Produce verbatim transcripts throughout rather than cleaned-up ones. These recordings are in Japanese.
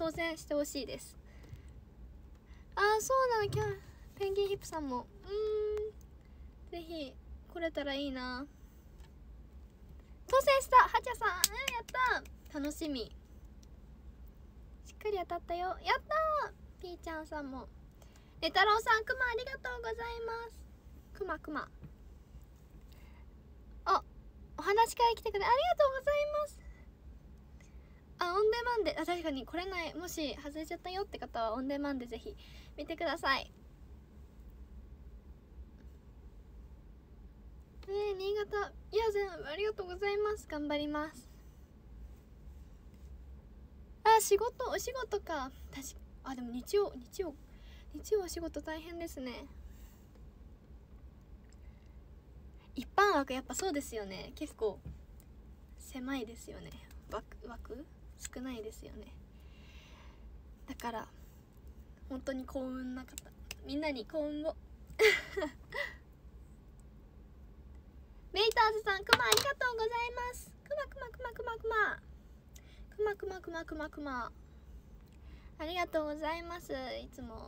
当選してほしいです。あーそうなの、キャンペンギンヒップさんもうーんぜひ来れたらいいな。当選したはちゃさん、うん、やったー、楽しみ。しっかり当たったよ、やったー。ピーちゃんさんも、ね太郎さん、くまありがとうございます。くまくま、あ、お話会来てくれありがとうございます。あ、オンデマンで、あ、確かに来れない、もし外れちゃったよって方はオンデマンでぜひ見てください。ねえ、新潟、いや全部ありがとうございます。頑張ります。あ、仕事、お仕事か。確か、あ、でも日曜、日曜、日曜お仕事大変ですね。一般枠やっぱそうですよね。結構狭いですよね。枠、枠少ないですよね。だから本当に幸運な方、みんなに幸運をメイターズさん、くまありがとうございます。くまくまくまくまくまくまくまくまくまくまありがとうございます。いつも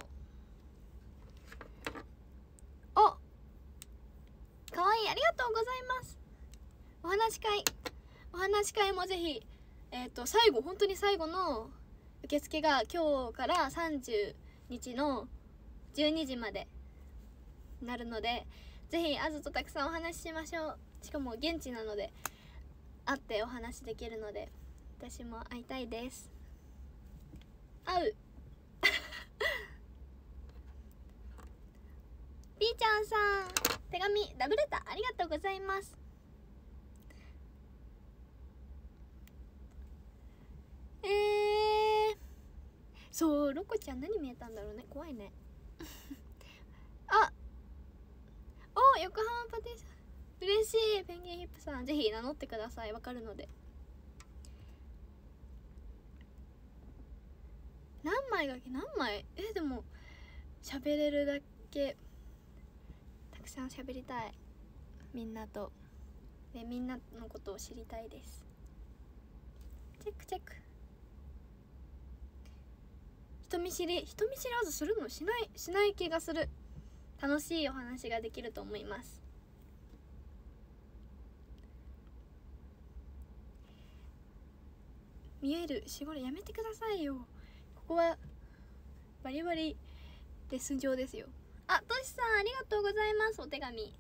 おかわいい、ありがとうございます。お話し会お話し会もぜひ、えっと最後、本当に最後の受付が今日からさんじゅうにちのじゅうにじまでなるので、ぜひあずとたくさんお話ししましょう。しかも現地なので会ってお話できるので、私も会いたいです。会うピーちゃんさん、手紙ラブレターありがとうございます。えー、そう、ロコちゃん何見えたんだろうね、怖いねあ、お、横浜パティシャン、嬉しい。ペンギンヒップさん、ぜひ名乗ってください、わかるので。何枚が何枚え、でも喋れるだけたくさん喋りたい、みんなと。で、みんなのことを知りたいです。チェックチェック。人見知り人見知らずするのしないしない気がする。楽しいお話ができると思います。見える絞りやめてくださいよ。ここはバリバリレッスン上ですよ。あ、としさんありがとうございます。お手紙。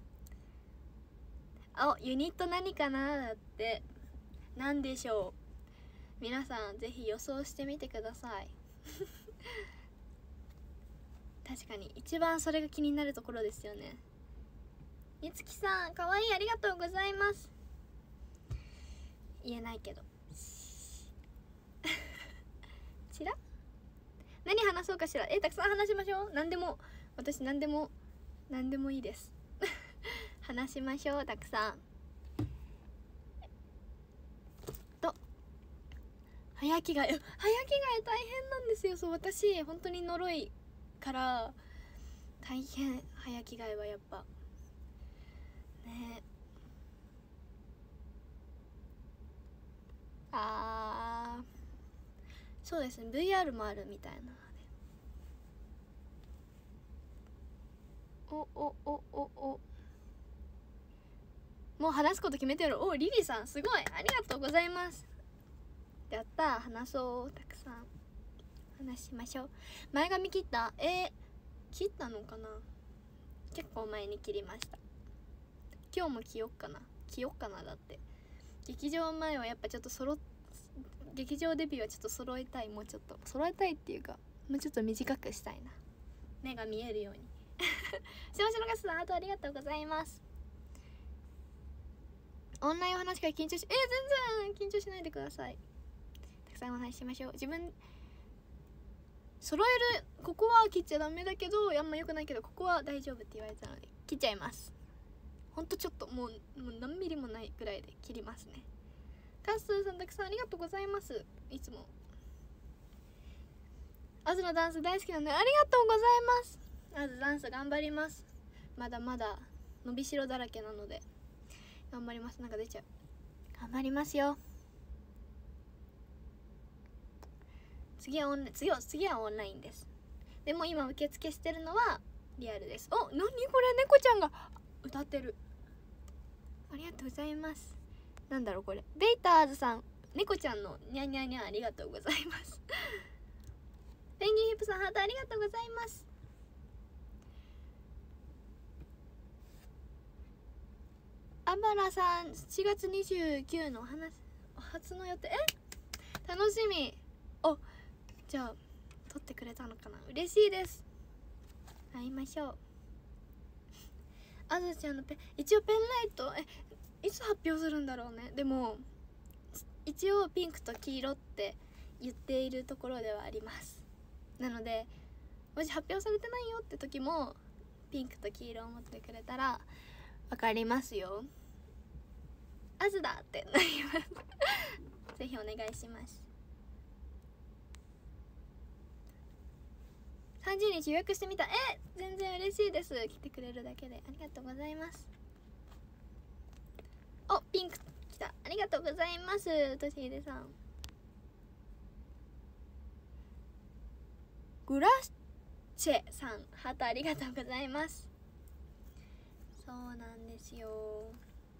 あ、ユニット何かなだって。何でしょう。皆さんぜひ予想してみてください確かに一番それが気になるところですよね。みつきさん、かわいい、ありがとうございます。言えないけどちら何話そうかしら。え、たくさん話しましょう。何でも、私何でも何でもいいです話しましょう、たくさん。と早着替え、早着替え大変なんですよ。そう、私本当に呪いから大変、早着替えはやっぱね。あー、そうですね、 ブイアール もあるみたいなので。おおおおお、もう話すこと決めてる。お、リリさんすごい、ありがとうございます。やったー、話そう、たくさん話しましょう。前髪切った？えー、切ったのかな。結構前に切りました。今日も着よっかな、着よっかな。だって劇場前はやっぱちょっとそろ劇場デビューはちょっと揃えたい。もうちょっと揃えたいっていうか、もうちょっと短くしたいな、目が見えるようにしましのガスさん、あとありがとうございます。オンラインお話会緊張しえー、全然緊張しないでください。たくさんお話ししましょう。自分揃える、ここは切っちゃダメだけど、あんま良くないけどここは大丈夫って言われたので切っちゃいます。ほんとちょっともう、もう何ミリもないぐらいで切りますね。カッスーさん、たくさんありがとうございます。いつもアズのダンス大好きなのでありがとうございます。アズダンス頑張ります。まだまだ伸びしろだらけなので頑張ります。なんか出ちゃう。頑張りますよ。 次はオンライン、次は次はオンラインです。でも今受付してるのはリアルです。お、なにこれ、猫ちゃんが歌ってる。ありがとうございます。なんだろうこれ、ベイターズさん、猫ちゃんのニャンニャンニャンありがとうございます。ペンギンヒップさん、ハートありがとうございます。アバラさん、しがつにじゅうくにちの話初の予定、え楽しみ。お、じゃあ撮ってくれたのかな、嬉しいです。会いましょう。あずちゃんのペン、一応ペンライト、えいつ発表するんだろうね。でも一応ピンクと黄色って言っているところではあります。なのでもし発表されてないよって時もピンクと黄色を持ってくれたらわかりますよ。あずだってなりますぜひお願いします。さんじゅうにち予約してみた。え全然嬉しいです。来てくれるだけでありがとうございます。お、ピンク来た、ありがとうございます。としひでさん、グラッチェさん、ハートありがとうございます。そうなんですよ。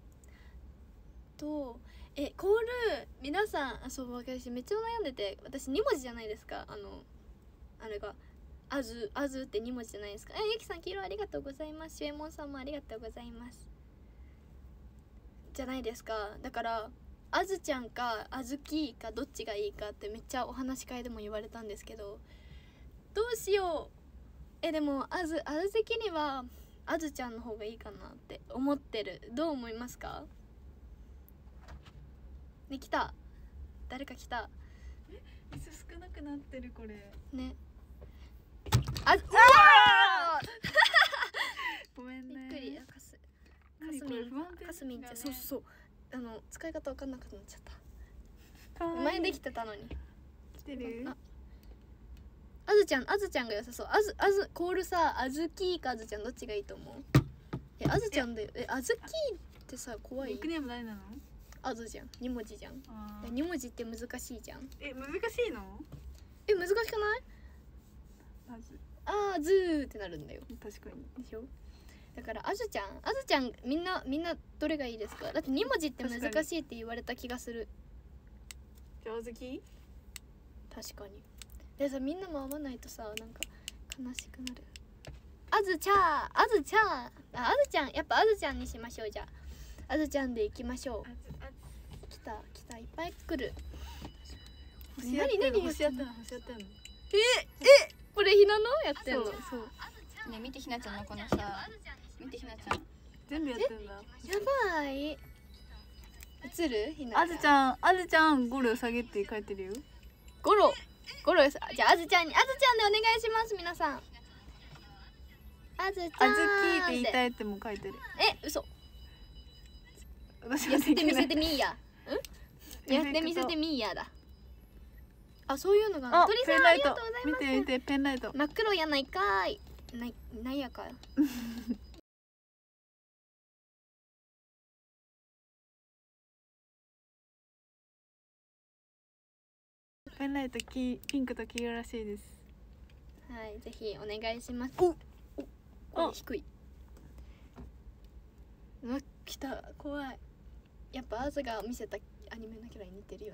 とえコール皆さん、あそう私めっちゃ悩んでて、私にもじじゃないですか、あのあれがあずあずってにもじじゃないですか。えゆきさん黄色ありがとうございます。しゅえもんさんもありがとうございますじゃないですか。だからあずちゃんかあずきかどっちがいいかってめっちゃお話し会でも言われたんですけど、どうしよう。えでもあずあず的にはあずちゃんの方がいいかなって思ってる。どう思いますかね。来た、誰か来た。 え椅子少なくなってるこれね。あ、うわごめんね。 びっくり。かすかすみんかすみんって、そうそうあの使い方わかんなくなっちゃった。前できてたのに。 来てる。 ああずちゃん、あずちゃんが良さそう。あずあずコールさ、あずきかあずちゃんどっちがいいと思う。えあずちゃんだよ。えあずきってさ怖い。 ニックネーム誰なの。 あずじゃん、にもじじゃん。 あにもじって難しいじゃん。 え難しいの。 え難しくない。 あずあーずーってなるんだよ。 確かにでしょ。だからあずちゃん、あずちゃんみんなみんなどれがいいですか。だってにもじって難しいって言われた気がする。 じゃああずき。 確かに。でさみんなも合わないとさなんか悲しくなる。あずちゃーあずちゃーああずちゃん、やっぱあずちゃんにしましょう。じゃああずちゃんでいきましょう。 あずあ来た来た、いっぱい来る。 ず欲し合ってんの何何欲し合ってんの欲し合ってんの。 ええこれひなのやってんの。 そうね見てひなちゃんのこのさ、見てひなちゃん。 全部やってんだ。 やばい。映るひなあずちゃんあずちゃんゴル下げって書いてるよ。 ゴロゴロです。じゃああずちゃんにあずちゃんでお願いします皆さん。あずちゃんあずきって言いたいっても書いてる。 え嘘。 私やって見せてみ。 みーや。んやって見せてみーやだ。あそういうのがあ鳥ペンライトさんありがとうございます。 見て見てペンライト。 真っ黒やないかーい。ないないやかよ。 ペンライトきピンクと黄色らしいです。 はいぜひお願いします。おおこれ低い。うわ来た怖い。やっぱあずが見せたアニメのキャラに似てるよね。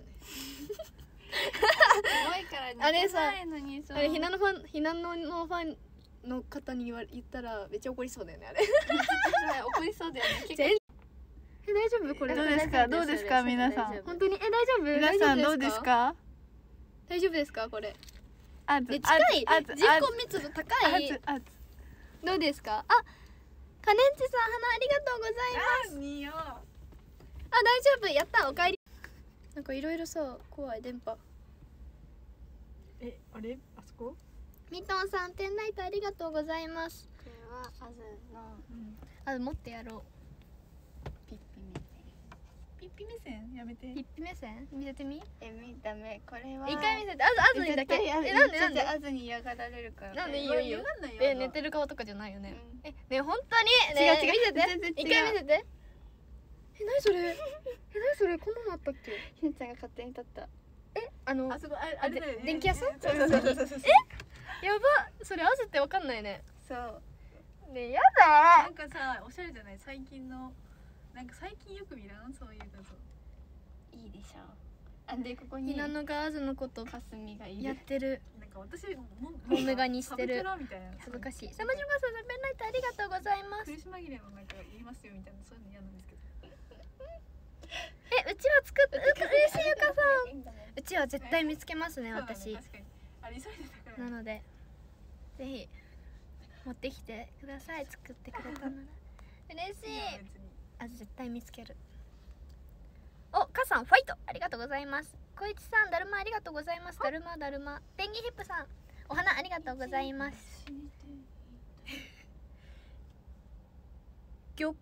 すごいから似あれさてないのにさ。 あれひなのファンひなののファンの方に言わ言ったらめっちゃ怒りそうだよねあれ。 怒りそうだよね。結全え大丈夫これ。 どうですかどうですか皆さん。 本当にえ大丈夫。 皆さんどうですか。 大丈夫ですかこれ。 あずで近いあず人口密度高い。 あずあずどうですか。あカネンチさん花ありがとうございます。 あによ。 あ大丈夫やったおかえり。なんかいろいろさ怖い電波。 えあれあそこ。 みとんさんペンライトありがとうございます。 これはあずのあ持ってやろう。 ピッピ目線。 ピッピ目線やめて。 ピッピ目線見せてみ。 えみダメこれは。 一回見せて。あずあずにだけ。えなんでなんで。 あずに嫌がられるから。 なんでいいよいいよ。え寝てる顔とかじゃないよね。 うんえね本当にね違う違う見せて全然違う一回見せて。え何それ。え何それこんなのあったっけ。 ひなちゃんが勝手に撮った。 えあのあそこあれあれだよね。 電気屋さんそうそうそうそうそう。 やばそれあずってわかんないね。 そうねやなんかさおしゃれじゃない最近のなんか最近よく見らんそういう画像。 いいでしょう。あでここにひなのがあずのことかすみがいやっる。 てる。 なんか私もモメガにしてるサブキャラみたいな。 恥ずかしい。さまじろがさんのペンライトありがとうございます。 苦し紛れのなんか言いますよみたいなそういうの嫌なんですけど。 えうちは作ったうか嬉しいゆかさん。うちは絶対見つけますねそうだね私。 確かにあれ急いでたから。 なのでぜひ持ってきてください。作ってくれたなら嬉しい。 いや別に。 あず絶対見つける。おかさんファイトありがとうございます。こいちさんだるまありがとうございます。だるまだるまペンギンヒップさんお花ありがとうございます。玉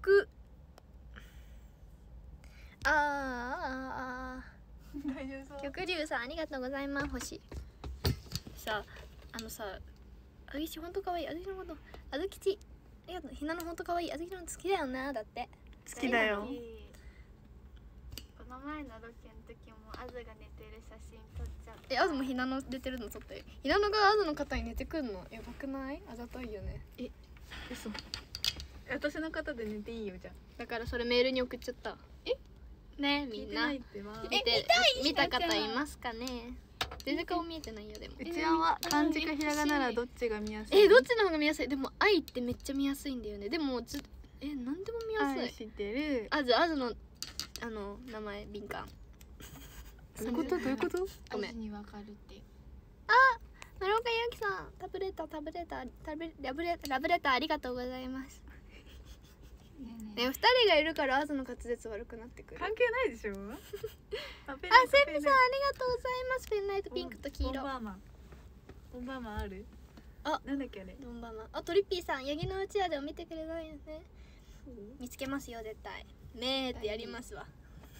あーあーあ大丈夫そう。 ー玉龍さんありがとうございます。星さあのさあずきちほんとかわいい。あずきのことあずきちありがとう。ひなのほんとかわいい。あずきのこと好きだよなだって好きだよ。 この前のロケの時もあずが寝てる写真撮っちゃった。 えあずもひなの出てるの撮ってひなのがあずの肩に寝てくんのやばくない？あざといよね。 嘘。私の方で寝ていいよじゃあ。 だからそれメールに送っちゃったえねみんな聞いてないってば。 見て見た方いますかね。全然顔見えてないよでもうちわは漢字かひらがならどっちが見やすい？ えどっちの方が見やすい？でも愛ってめっちゃ見やすいんだよね。でもずえなんでも見やすい。 愛してる。 あずあずのあの名前敏感。 どういうことどういうこと？ ごめんあずにわかるって。 村岡ゆうきさんタブレータータブレータータブレラブレラブレターありがとうございます。 ねえねえね二人がいるからあずの滑舌悪くなってくる。あ関係ないでしょ。あ、センセンピさんありがとうございます。ペンライトピンクと黄色。 ボンバーマン。ボンバーマンある？ あなんだっけあれ？ どんばんは。あトリッピーさんヤギのうちわでを見てくれないよね。見つけますよ絶対。めーってやりますわ。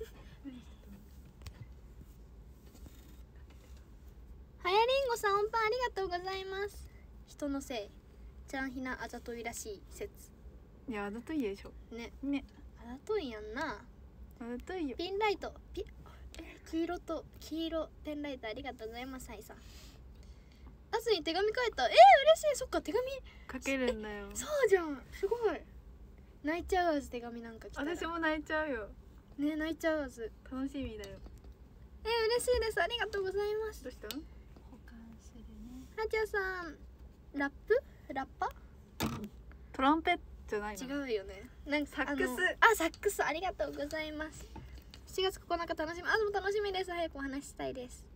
はやりんごさん音符ありがとうございます。人のせいちゃんひなあざといらしい説いやあざといでしょ。 ね。 ね。 あざといやんな。 あざといよ。 ピンライトピえ黄色と黄色ペンライトありがとうございます。はいさんあずに手紙書いた。えー、嬉しい。そっか手紙書けるんだよ。 そうじゃんすごい。泣いちゃうあず手紙なんか来たら。 私も泣いちゃうよ。 ね泣いちゃうあず。 楽しみだよ。 えー、嬉しいです。ありがとうございますど。うした？ 保管するね。 はちゃさんラップラッパトランペットじゃないの？ 違うよね。なんかサックスあのあサックスありがとうございます。しちがつここのか楽しみあずも楽しみです。早くお話ししたいです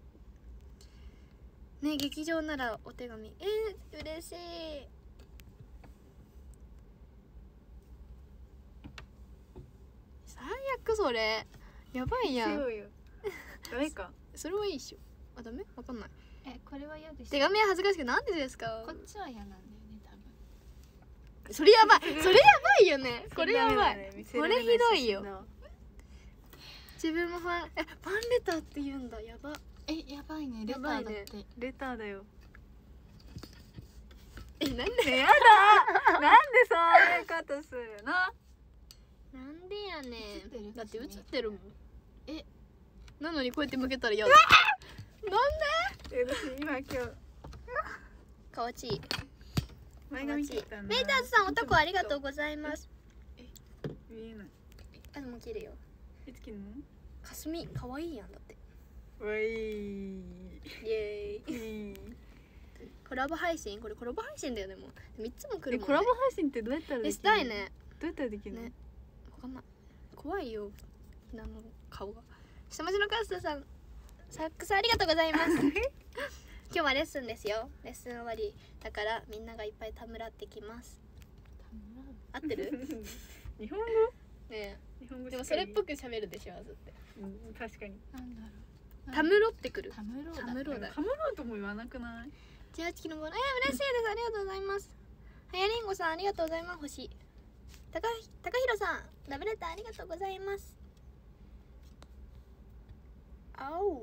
ね。劇場ならお手紙えー、嬉しい。最悪それやばいやん。 そうよ。ダメか。 それはいいっしょ。あダメわかんない。 えこれは嫌でしょ。 手紙は恥ずかしくなんでですか。 こっちは嫌なんだよね多分。 それやばいそれやばいよね。これやばい、 ダメだね見せられないこれひどいよ写真だわ。 自分もファンえファンレターって言うんだ。やばえやばいねレターだって。 レターだよ。 えなんでねやだ。なんでそういうことするの？ なんでやね映ってるん。だって映ってるもん。 えなのにこうやって向けたら嫌だ。なんでえ私今今日かわちい。 前髪切ったんだ。 メイターズさんおたこありがとうございます。 見えない。 あでも切るよ。 いつ切るの？ かすみかわいいやんだって。 わい。 イエーイ。 いい。 コラボ配信これコラボ配信だよねもう。三つも来るもんね。 えコラボ配信ってどうやったらできるの？ えしたいね。 どうやったらできるの？ ねわかんない。怖いよ。ひなの顔が。下町のカスタさんサックスありがとうございます。今日はレッスンですよ。レッスン終わりだからみんながいっぱいたむらってきます。合ってる？ 日本語？ ね日本語え。でもそれっぽく喋るでしょあずって。 うん確かに。 なんだろう。 たむろってくる。 たむろうだ。 たむろうだ。 カムローとも言わなくない？ じゅうはちキロボール。えー、嬉しいです。ありがとうございます。はやりんごさんありがとうございます。星。たかたかひろさんラブレターありがとうございます。あお。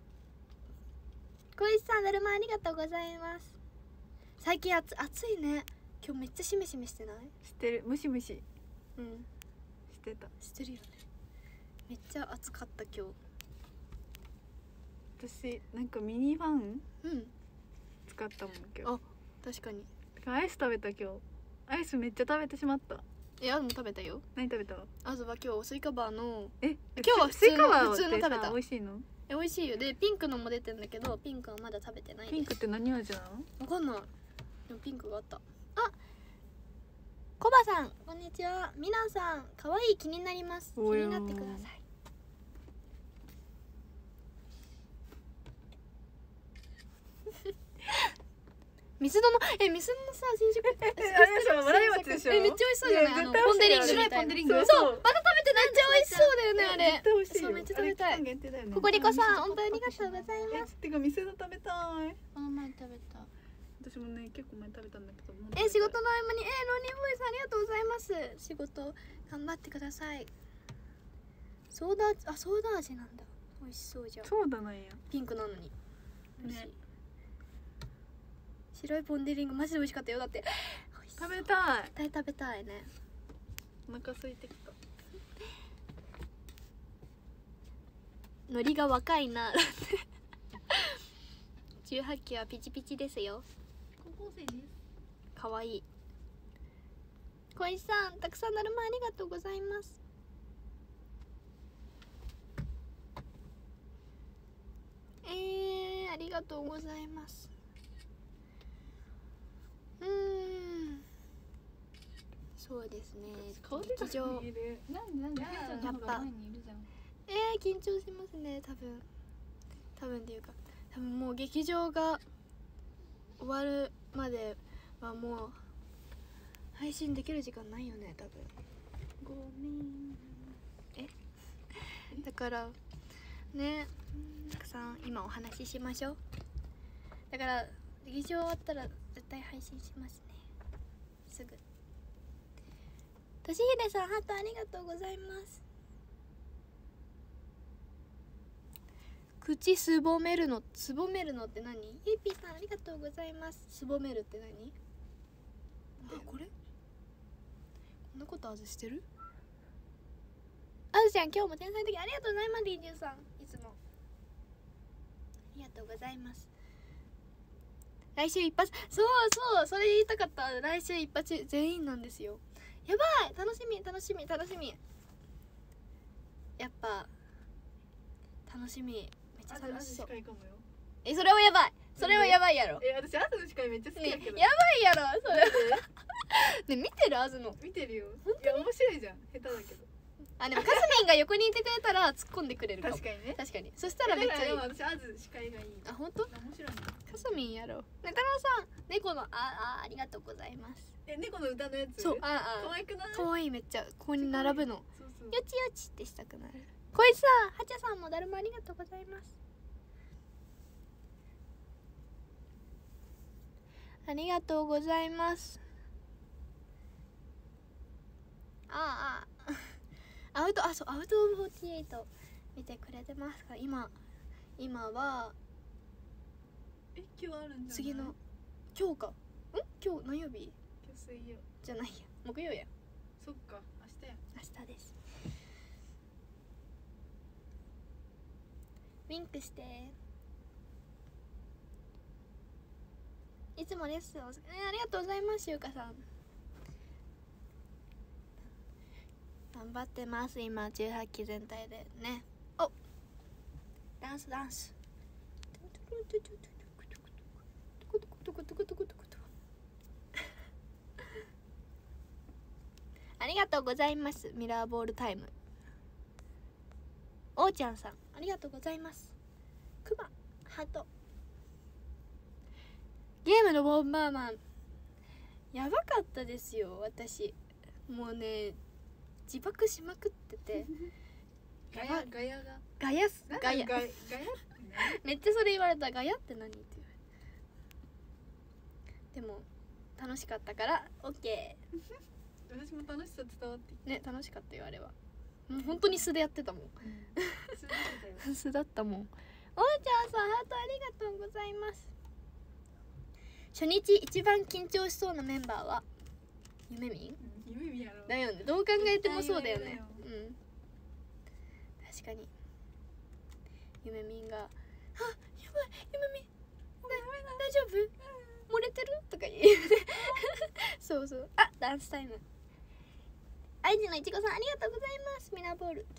小石さんだるまありがとうございます。最近暑暑いね。今日めっちゃしめしめしてない？ 知ってる。ムシムシうんしてた。 してるよね。めっちゃ暑かった今日。 私なんかミニファンうん使ったもん今日。 確かに。 アイス食べた今日。アイスめっちゃ食べてしまった。 えあずも食べたよ。 何食べたの？ あずは今日スイカバーのえ今日は普通のスイカバー普通のってさ食べた美味しいの？ え美味しいよ。でピンクのも出てんだけどピンクはまだ食べてないです。 ピンクって何味なの？ わかんない。でもピンクがあった。あコバさんこんにちは。ミナさん可愛い気になります。気およーになってください。ミスドのえミスドのさ新宿あれでしょ、笑い町でしょ。 えめっちゃ美味しそうじゃない？あのポンデリングみたいな。 ポンデリング。 そうそうまだ食べてない。めっちゃ美味しそうだよねあれ。 絶対美味しいよ。 そうめっちゃ食べたい。 あれ期間限定だよね。 ココリコさん本当にありがとうございます。 えてか店の食べたい。 この前食べた。 私もね結構前食べたんだけど。もうえ仕事の合間にえロニーボーイさんありがとうございます。仕事頑張ってください。ソーダあソーダ味なんだ。美味しそうじゃん。 そうだなんや。 ピンクなのに。美味しいね。 白いポンデリングマジで美味しかったよ。だって食べたい。 絶対食べたいね。 お腹空いてきた。 ノリが若いな。じゅうはっきはピチピチですよ。 高校生です。 可愛い。 小石さんたくさんだるまありがとうございます。えー、ありがとうございます。うーんそうですね。劇場なんでなんでやだやっぱ前にいるじゃん。 えー、緊張しますね多分多分っていうか多分もう劇場が終わるまではもう配信できる時間ないよね多分。ごめんえだからねたくさん今お話ししましょう。だから劇場終わったら絶対配信しますねすぐ。としひでさんハートありがとうございます。口すぼめるのすぼめるのって何？ゆいぴーさんありがとうございます。すぼめるって何？あこれこんなことあずしてる？あずちゃん今日も天才的ありがとうございます。リージュさんいつもありがとうございます。来週一発そうそうそれ言いたかった。来週一発全員なんですよ。やばい楽しみ楽しみ楽しみ。やっぱ楽しみめっちゃ楽しそう。えそれはやばいそれはやばいやろ。 え私あずの司会めっちゃ好きねだけど。 やばいやろそれ。ね見てるあずの。 見てるよ。いや面白いじゃん。下手だけど。 あでもかすみんが横にいてくれたら突っ込んでくれるかも。 確かにね。 確かにそしたらめっちゃいい。 でも私あず司会がいい。 あ本当？ 面白いな。 かすみんやろ。ね太郎さん猫のああありがとうございます。 え猫の歌のやつ。 そうああ可愛くない？ かわいいめっちゃここに並ぶの。 そうそう。 よちよちってしたくなる。こいつさんはちゃさんもだるまありがとうございます。ありがとうございます。ああアウトあそうアウトオブフォーティエイト見てくれてますか？今今はえ今日あるんじゃない？ 次の今日かん今日何曜日今日水曜じゃないや木曜やそっか明日や。 明日です。ウィンクしていつもレッスンを、えー、ありがとうございます。しゅうかさん頑張ってます今じゅうはっき全体でね。おダンスダンスありがとうございます。ミラーボールタイムおーちゃんさんありがとうございます。クマハートゲームのボンバーマンやばかったですよ。私もうね自爆しまくっててガヤガヤがガヤスガヤガヤガヤってめっちゃそれ言われた。ガヤって何って言われでも楽しかったからオッケ私も楽しさ伝わってきーね楽しかったよあれは。もう本当に素でやってたもんた。すごいだよ。 素だったもん。おーちゃんさんハートありがとうございます。初日一番緊張しそうなメンバーはゆめみん夢見やろ。 だよね。どう考えてもそうだよね。 絶対夢だようん確かにゆめみんがやばいゆまみ大丈夫漏れてるとか言うそうそう。あダンスタイム。愛知のいちごさんありがとうございます。ミラーボール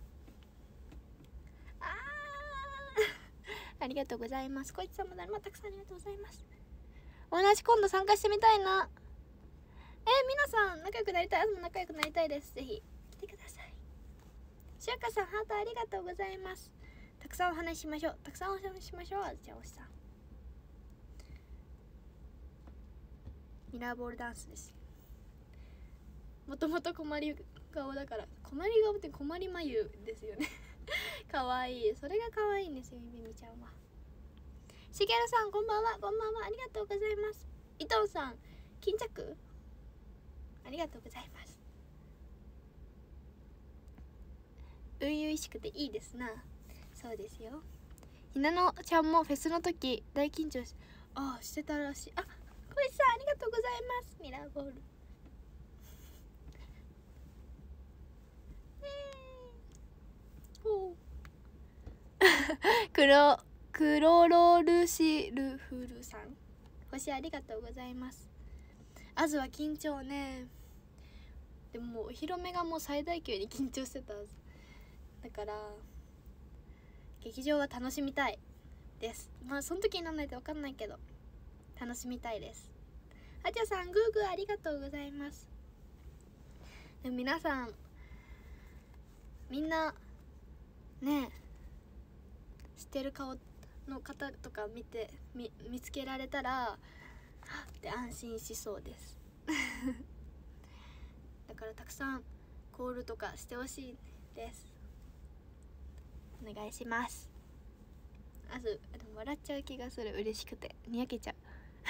あーありがとうございます。こいつさんもだるまたくさんありがとうございます。同じ今度参加してみたいな。えー、皆さん仲良くなりたい。あずも仲良くなりたいです。ぜひ来てください。しゅうかさんハートありがとうございます。たくさんお話ししましょう。たくさんお話ししましょう。あずちゃんおしさんミラーボールダンスです。もともと困り顔だから困り顔って困り眉ですよねかわいい。それがかわいいんですよゆみみちゃんは。しげるさんこんばんは。こんばんはありがとうございます。いとんさん巾着ありがとうございます。初々しくていいですな。そうですよ。ひなのちゃんもフェスの時大緊張しああしてたらしい。あ小石さんありがとうございます。ミラーボールほう黒クロロルシルフルさん星ありがとうございます。あずは緊張ね。でももうお披露目がもう最大級に緊張してたはずだから劇場は楽しみたいです。まあその時にならないと分かんないけど楽しみたいです。あちゃさんグーグーありがとうございます。でも皆さんみんなね知ってる顔の方とか見て 見, 見つけられたらはっって安心しそうですだからたくさんコールとかしてほしいです。お願いします。あずでも笑っちゃう気がする。嬉しくてにやけちゃう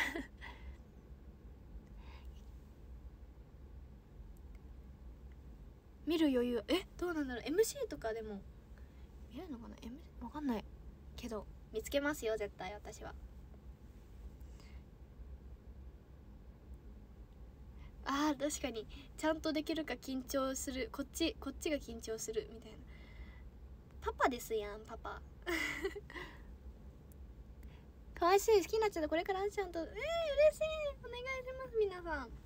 見る余裕えどうなんだろう。 エムシー とかでも見えるのかな。 M わかんないけど見つけますよ絶対私は。あー確かにちゃんとできるか緊張する。こっちこっちが緊張するみたいな。パパですやんパパかわいしい。好きになっちゃったこれからあんちゃんとえー、嬉しい。お願いします皆さん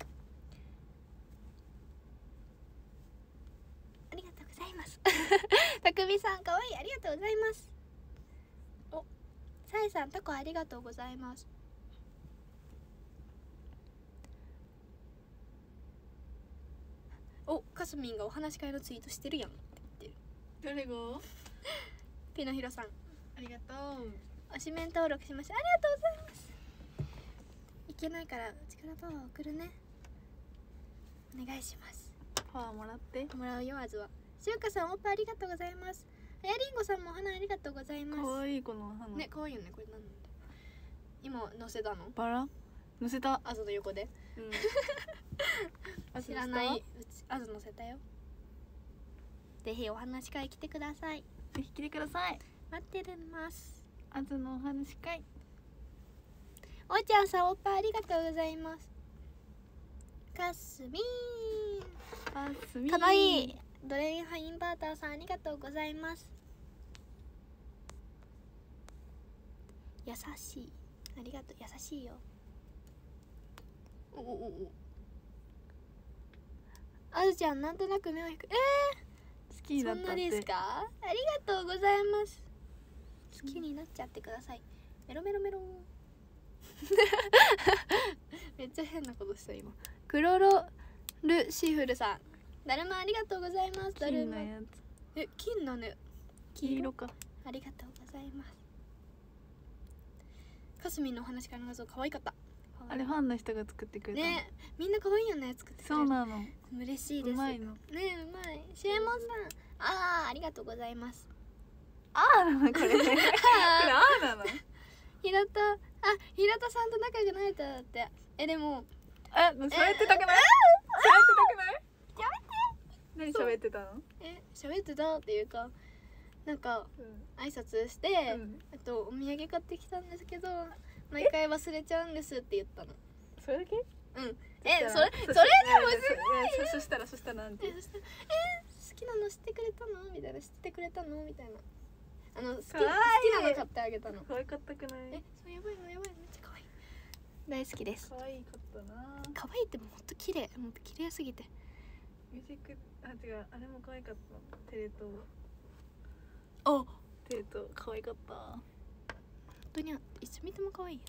ありがとうございますたくみさんかわいいありがとうございます。おさえさんタコありがとうございます。おかすみんがお話し会のツイートしてるやんって言ってる。 誰がピノヒロさんありがとう。 推しメン登録しました。ありがとうございます。いけないから力パワー送るね。お願いします。 パワーもらってもらうよあずは。しゅうかさんオッパありがとうございます。あやりんごさんもお花ありがとうございます。 かわいいこの花ねかわいいよね。これなんだ今載せたのバラ乗せた。 あずの横で、 うん、 知らないうちあず載せたよ。ぜひお話し会来てください。 ぜひ来てください。 待ってるます。 あずのお話し会。 おーちゃんさんオッパありがとうございます。かすみあすみーかわいい。ドレインハインバーターさんありがとうございます。優しいありがとう。優しいよ。おおおおあずちゃんなんとなく目を引く。えー、 好きになったって。 そんなですか。ありがとうございます。好きになっちゃってください。メロメロメロめっちゃ変なことした今。クロロルシフルさんだるまありがとうございます。だるま金のやつ。 え金なね。 黄色か。 ありがとうございます。かすみんのお話からの画像可愛かった。 あれファンの人が作ってくれたの。 ねみんな可愛いよね作ってくれる。 そうなの。 嬉しいです。 うまいの。 ねうまい。シエモンさんあーありがとうございます。 あーなのこれ。これあーなの。 平田あ平田さんと仲良くなれたってえでもえ喋ってたくない？喋ってたくない？何喋ってたの？ え喋ってたっていうかなんかうん挨拶して、 うんあとお土産買ってきたんですけど毎回忘れちゃうんですって言ったの。 それだけ？ うんえそれそれでもそそそしたらそしたらなんてえそしたらえ好きなの知ってくれたのみたいな知ってくれたのみたいなあの好き好かわいいきなの買ってあげたの。 可愛かったくない？ え、そうやばいのやばいのめっちゃ可愛い。大好きです。 可愛かったな。 可愛いってもっと綺麗、もっと綺麗すぎて。 ミュージックあ違うあれも可愛かった。テレ東。 あ、 テレ東可愛かった。 本当にいつ見ても可愛いよね。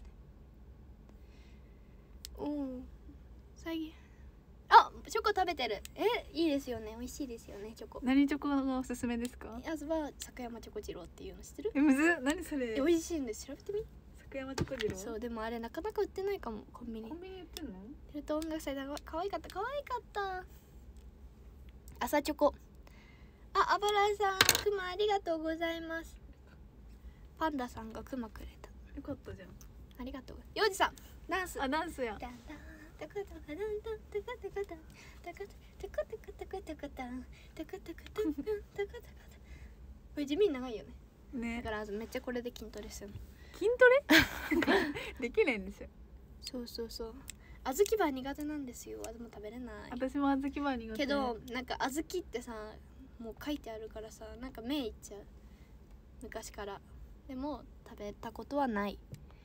おお、最近あ、チョコ食べてる。え、いいですよね、美味しいですよねチョコ。 何チョコがおすすめですか？ まずは坂山チョコ次郎っていうの知ってる？ えむずっ、何それ？ え、美味しいんです、調べてみ。 坂山チョコ次郎。 そう、でもあれなかなか売ってないかも、コンビニ。 コンビニ売ってんの？ テレ東音楽祭だ、可愛かった可愛かった。朝チョコ。あ、あばらさん、くまありがとうございます。パンダさんがくまくれた。 よかったじゃん。 ありがとう。ようじさん、ダンス。 あ、ダンスや。 ダンダンタカタカダンダンタカタカダンタカタタカタカタカタカタンタカタカタンタカタカタ。これ地味に長いよね。 ねだ。からめっちゃこれで筋トレするの。 筋トレ？できないんですよ。 そうそうそう。小豆バー苦手なんですよ。あでも食べれない。 私も小豆バー苦手。 けどなんか小豆ってさ、もう書いてあるからさ、なんか目いっちゃう。昔から。でも食べたことはない。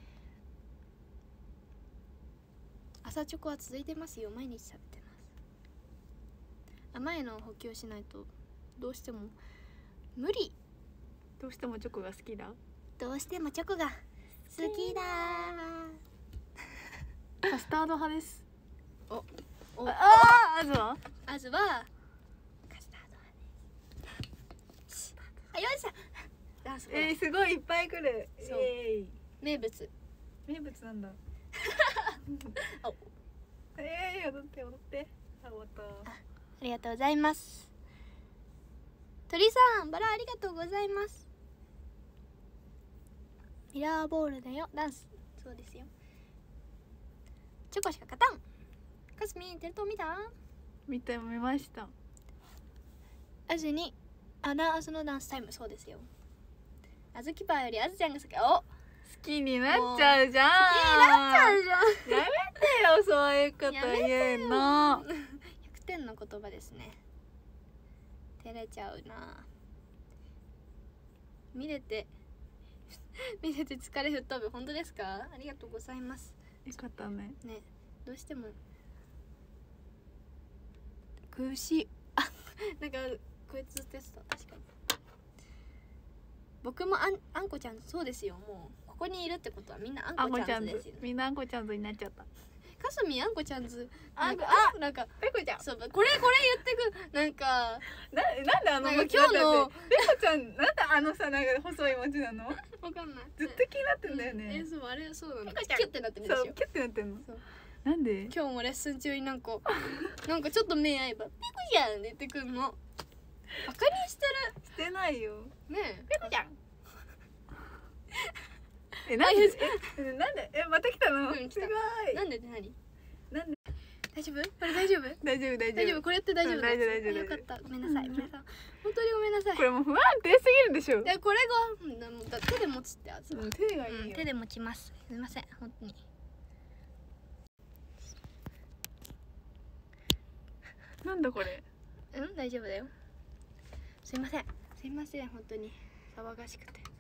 朝チョコは続いてますよ。毎日食べてます。甘いのを補給しないとどうしても無理。 どうしてもチョコが好きだ。 どうしてもチョコが好きだ。 カスタード派です。 おおああ、あずは？ まずはカスタード派です。あ、よいしょ。ダンスえー、すごいいっぱい来る。 そうえ名物。 ー、名物なんだ。 おえー、踊って踊って。あ、終わった。 ありがとうございます。鳥さん、バラありがとうございます。ミラーボールだよ、ダンス。そうですよ。チョコしか勝たん。かすみん、テレ東見た？ 見て見ました。 あずに、あらあずのダンスタイム、そうですよ。あずきバーよりあずちゃんが好き。お、 好きになっちゃうじゃん。 好きになっちゃうじゃん。 やめてよ、そういうこと言うの。 ひゃくてんの言葉ですね。照れちゃうな。見れて見れて疲れ吹っ飛ぶ。本当ですか？ありがとうございます。 よかったね。 ね、どうしても苦しい。あ、なんかこいつテスト確かに。僕もあんあんこちゃん、そうですよ。もうここにいるってことはみんなあんあんこちゃんずこちゃんずですよ。。 みんなあんこちゃんずになっちゃった。 かすみあんこちゃんず。 あなんかあなんかペコちゃん。 そうこれこれ言ってくなんかななんであのなんか餅今日のなんだってペコちゃんなんであのさなんか細い餅なの？ わかんない。 ずっと気になってんだよえね。 そうあれそうなの。 ペコちゃんキュッてなってるんですよ。 そうキュッてなってんのそう。 なんで？ 今日もレッスン中になんかなんかちょっと目合えばピコちゃんって言ってくんの。バカにしてしてないよ。 るねペコちゃん。えなんで？えなんで？えまた来たの？ うん来たすごえ。 い。 なんでって何？ なんで？ 大丈夫？これ大丈夫？ 大丈夫大丈夫。 大丈夫これやって大丈夫うん大丈夫大丈夫あよかったごめんなさい皆さん本当にごめんなさい。 これもう不安定すぎるでしょ。 でこれがうんもうだ手で持つってやつ。 うん手がいいよ。 うん手で持ちます。すみません本当に。 なんだこれ。 うん大丈夫だよ。すいませんすいません本当に騒がしくて。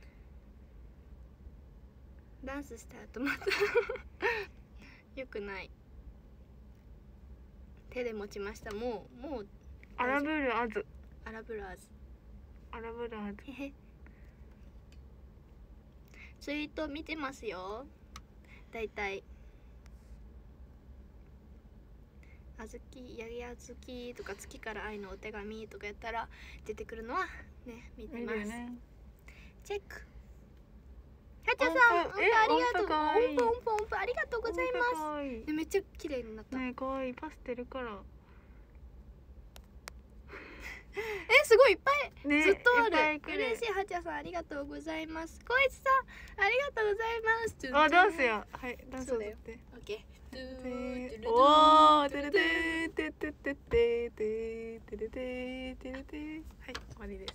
ダンスした後またよくない。手で持ちました。もうもうアラブルアズ。 アラブラーズ。 アラブルアズ。 へへ。ツイート見てますよ。だいたいあずきやぎあずきとか月から愛のお手紙とかやったら出てくるのはね見てます。 ね。 チェック。はちゃさん、 音符音符ありがとう。 え音符かわいい音符音符音符ありがとうございまかわいいす。でめっちゃ綺麗になった。 ね、かわいいパステルカラー。 えすごいいっぱい。 ね、 ずっとあいっぱいる。 来る嬉しいはちゃさんありがとうございます。こいつさんありがとうございます。 あ、ダンスや。はい、ダンスそうだよ踊って。 オッケー。 おー、てれてーててててててれててれて。はい、終わりです。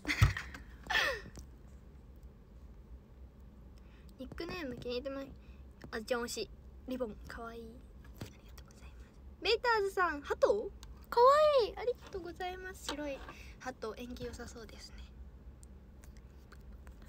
ニックネーム気に入ってます。あずちゃん推しリボンかわいい。ありがとうございます。ベイターズさんハトかわいいありがとうございます。白いハト縁起良さそうですね。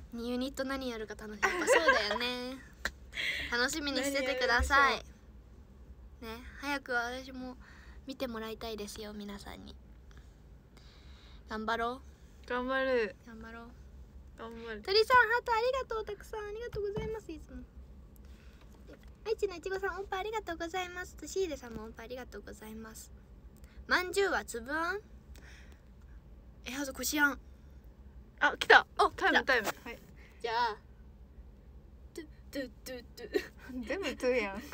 ユニット何やるか楽しみ。やっぱそうだよね。楽しみにしててください。ね、早く私も見てもらいたいですよ、皆さんに。頑張ろう。 頑張る。 頑張ろう。 頑張る。 鳥さんハートありがとう。たくさんありがとうございます。いつも。愛知のいちごさん、音波ありがとうございます。シーデさんも音波ありがとうございます。まんじゅうは粒あん？え、はずこしあん。 あ、来た。 お、 タイムタイム。はい。 じゃあトゥトゥトゥトゥ全部トゥやん。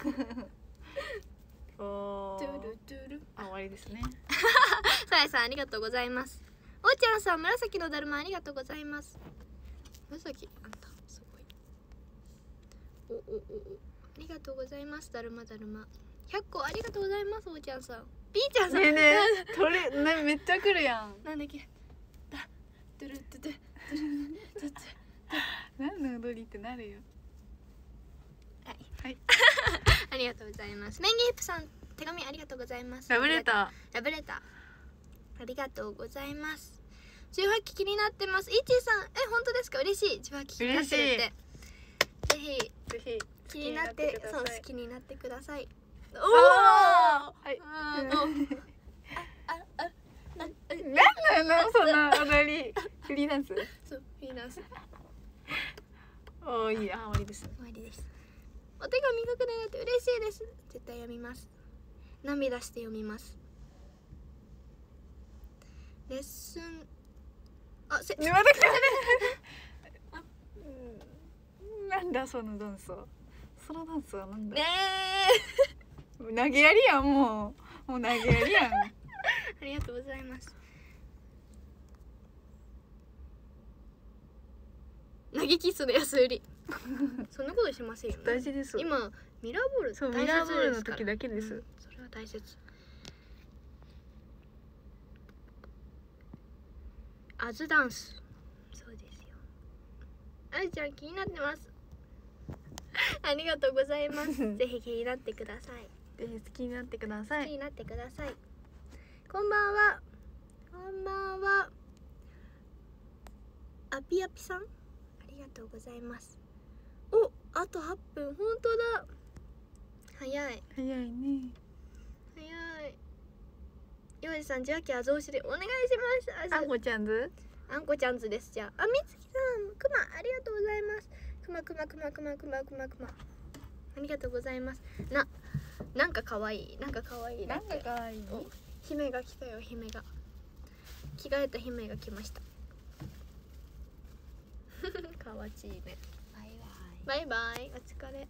おトゥー。 ルトゥル。 あ、終わりですね。 さやさんありがとうございます。おーちゃんさん、紫のだるまありがとうございます。紫、あんたすごい。おおおお、ありがとうございます。だるまだるまひゃっこありがとうございます。おーちゃんさん、ピーちゃんさん、 ねえねえ、トレねめっちゃ来るやん。 なんだっけ、だトゥルトゥトゥトゥトゥトゥ。 何の踊りってなるよ。 はいはい。 ありがとうございます。メンギープさん、手紙ありがとうございます。 ラブレタラブレターありがとうございます。じゅうはちき気になってます。いちさん、え、本当ですか？嬉しい。じゅうはちき気になってるって。ぜひー。ぜひ気になってくださいそう好きになってください。おお、 はい。 あーおあああなんなのその踊り。フリーダンス。 そう、フリーダンスおー、いい。あ、終わりです。 終わりです。お手紙書くねって嬉しいです。絶対読みます。涙して読みます。レッスン、あ、せ、 ね、また来た。なんだそのダンスは。そのダンスはなんだ。 ね投げやりやん、もう。もう投げやりやん。 ありがとうございます。投げキッスの安売りそんなことしませんよね。 大事です。 今ミラーボールそう、 大切ミラーボールですからの時だけでうすん。それは大切。アズダンス、そうですよ。あいちゃん気になってますありがとうございますぜひ気になってください。 ぜひ好きになってください。 気になってください。こんばんは。こんばんは。アピアピさん、ありがとうございます。お、あとはっぷん、本当だ。早い早いね。 早い。岩治さん、じゃあきあぞおしでお願いします。 あんこちゃんず。 あんこちゃんずです。じゃあ、あみつきさん、くまありがとうございます。くまくまくまくまくまくまくまありがとうございます。な、なんかかわいい、なんかかわいい。 なんか可愛い。 お、姫が来たよ。姫が着替えた姫が来ましたかわちいね。 バイバイ。 バイバイ、お疲れ。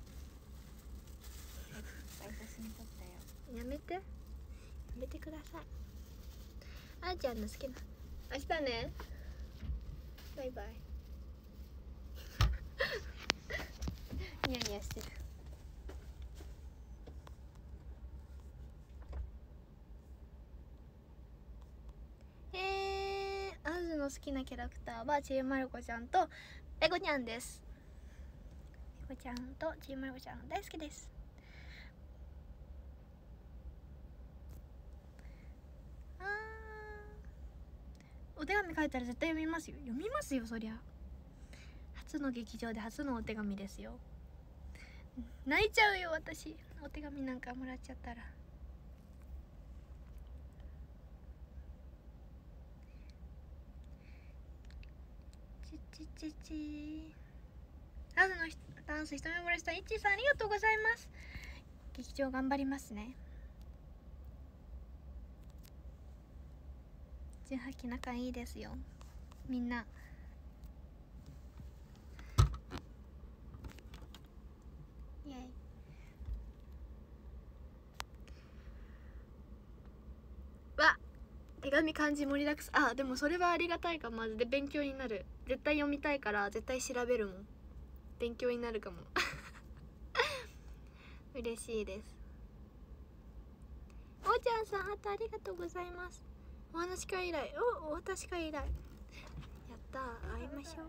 私にとったよ。 やめてやめてください。あーちゃんの好きな、明日ね。バイバイニヤニヤしてる。えー、あずの好きなキャラクターはちびまる子ちゃんとペコちゃんです。ペコちゃんとちびまる子ちゃん大好きです。あー、お手紙書いたら絶対読みますよ。読みますよ、そりゃ。初の劇場で初のお手紙ですよ。泣いちゃうよ私、お手紙なんかもらっちゃったら。チチチチダンスのひダンス一目惚れしたいっちーさん、ありがとうございます。劇場頑張りますね。じゅうはちき仲いいですよみんな。イエイ。わ、手紙漢字盛りだくさん。あ、でもそれはありがたいかも。マジで勉強になる。絶対読みたいから絶対調べるもん。勉強になるかも嬉しいです。おーちゃんさん、ハートありがとうございます。お話会以来、お、お私会以来。やったー、会いましょう。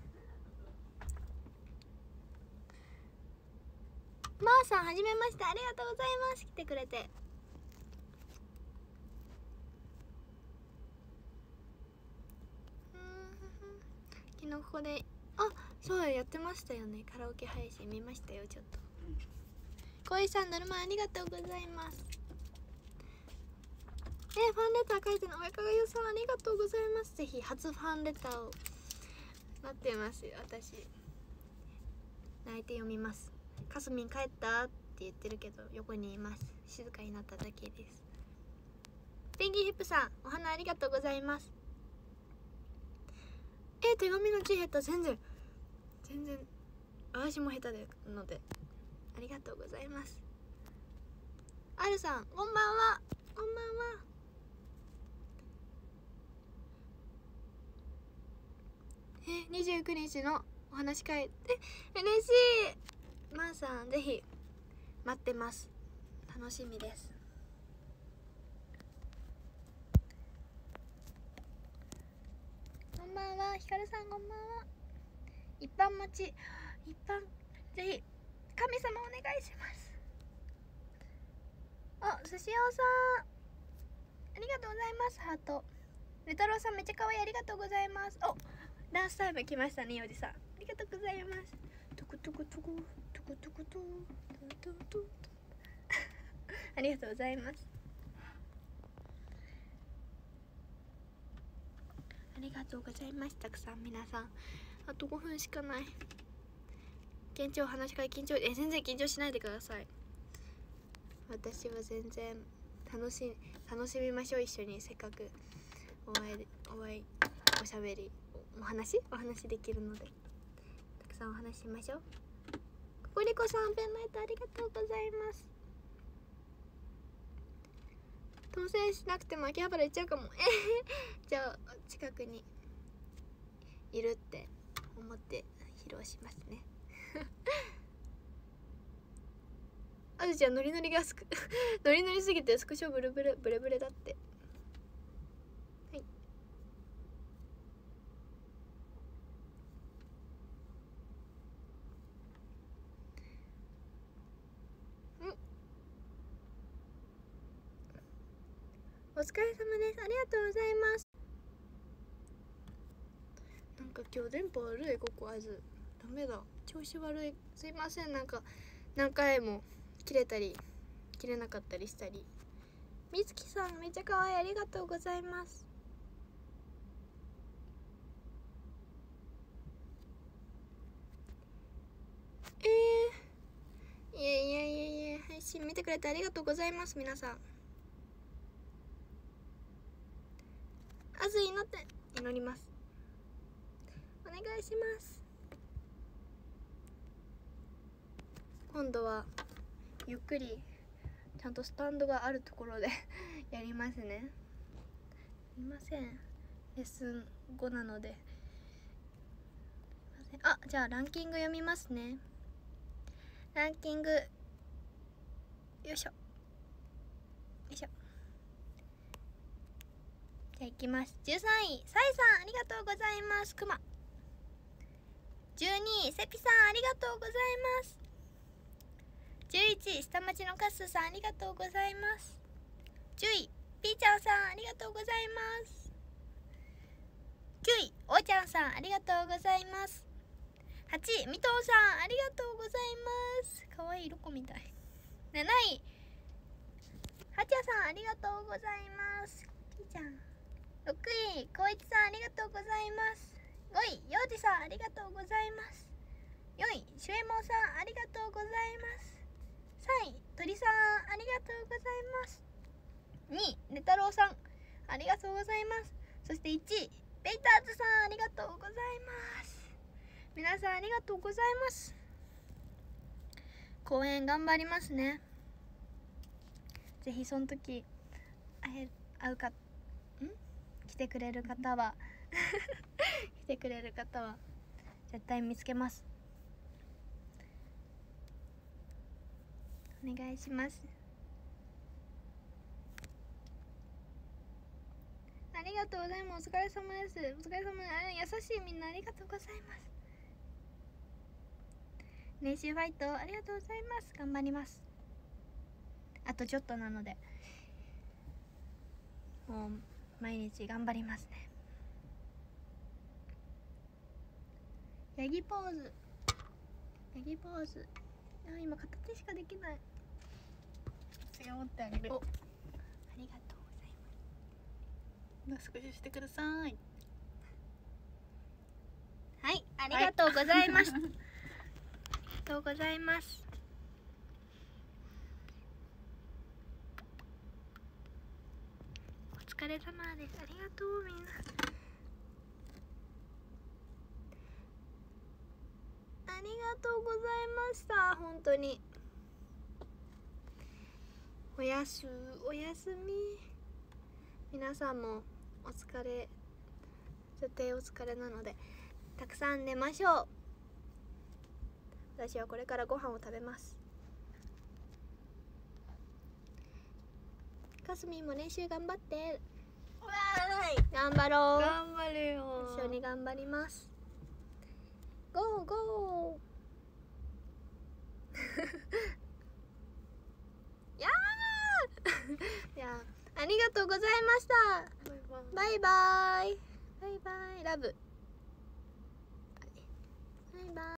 まーさん、はじめまして、ありがとうございます。来てくれて。昨日ここでそうやってましたよね、カラオケ配信見ましたよ。ちょっと小井さん、ノルマありがとうございます。え、ファンレター書いての親かがゆさんありがとうございます。ぜひ初ファンレターを待ってますよ。私泣いて読みます。かすみん帰ったって言ってるけど横にいます。静かになっただけです。ペンギンヒップさんお花ありがとうございます。え、手紙の字下手。全然全然私も下手でのでありがとうございます。あるさんこんばんは。こんばんは。え、にじゅうくにちのお話し会、え、嬉しい。まーさんぜひ待ってます。楽しみです。こんばんは。ひかるさんこんばんは。一般待ち、一般ぜひ神様お願いします。あ、すしおさんありがとうございます。ハート。レタロウさんめっちゃ可愛い、ありがとうございます。お、ダンスタイム来ましたね、おじさん。ありがとうございます。トコトコトコトコトコトトトトありがとうございます。ありがとうございます。たくさん皆さん。あとごふんしかない。緊張、話し会緊張、え、全然緊張しないでください。私は全然楽し楽しみましょう。一緒にせっかくお会いお会いおしゃべりお話お話できるのでたくさんお話しましょう。ココリコさんペンライトありがとうございます。当選しなくても秋葉原行っちゃうかも。えじゃあ近くにいるって思って披露しますねあずちゃんノリノリがすくノリノリすぎてスクショブルブルブレブレだって。はい、んお疲れ様です。ありがとうございます。なんか今日電波悪い、ここあずダメだ、調子悪い、すいません。なんか何回も切れたり切れなかったりしたり。みつきさんめっちゃ可愛い、ありがとうございます。えー、いやいやいやいや、配信見てくれてありがとうございます。皆さんあず祈って祈ります。お願いします。今度はゆっくりちゃんとスタンドがあるところでやりますね。すいません、レッスン後なので。あ、じゃあランキング読みますね。ランキングよいしょよいしょ。じゃあいきます。じゅうさんいサイさんありがとうございます。くま。じゅうにいセピさんありがとうございます。じゅういちい下町のカッスさんありがとうございます。じゅういピーちゃんさんありがとうございます。きゅういおーちゃんさんありがとうございます。はちいみとうさんありがとうございます。かわいいロコみたい。なないはちゃさんありがとうございます。ピーちゃん。ろくいこいちさんありがとうございます。ごいようじさんありがとうございます。よんいしゅえもんさんありがとうございます。さんいとりさんありがとうございます。にいねたろうさんありがとうございます。そしていちいベイターズさんありがとうございます。皆さんありがとうございます。公演頑張りますね。ぜひその時会え会うかん来てくれる方は来てくれる方は絶対見つけます。お願いします。ありがとうございます。お疲れ様です。お疲れ様です。優しいみんなありがとうございます。練習ファイトありがとうございます。頑張ります。あとちょっとなのでもう毎日頑張りますね。 ヤギポーズ、ヤギポーズ。あ、今片手しかできない。 次持ってあげる。 お、ありがとうございます。 スクショしてください。 はい、ありがとうございます。ありがとうございます。お疲れ様です。ありがとうみんな。ありがとうございました。本当に。おやすおやすみ。皆さんもお疲れ。絶対お疲れなので。たくさん寝ましょう。私はこれからご飯を食べます。かすみんも練習頑張って。 わーい。 頑張ろう。 頑張れよ。 一緒に頑張ります。ゴーゴー。やー。いや、ありがとうございました。バイバイ。バイバイ。ラブ。バイバイ。